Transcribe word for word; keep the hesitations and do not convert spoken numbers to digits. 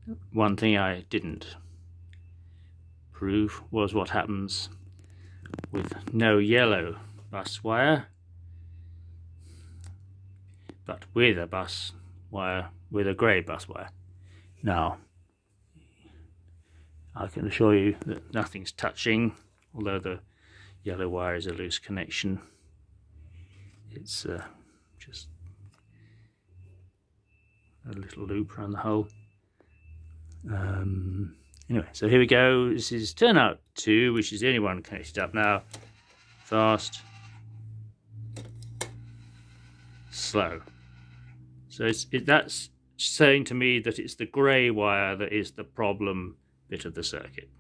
one thing I didn't prove was what happens with no yellow bus wire, but with a bus wire, with a grey bus wire. Now, I can assure you that nothing's touching, although the yellow wire is a loose connection. It's uh, just a little loop around the hole. Um, anyway, so here we go. This is turnout two, which is the only one connected up now. Fast, slow. So it's, it, that's saying to me that it's the grey wire that is the problem bit of the circuit.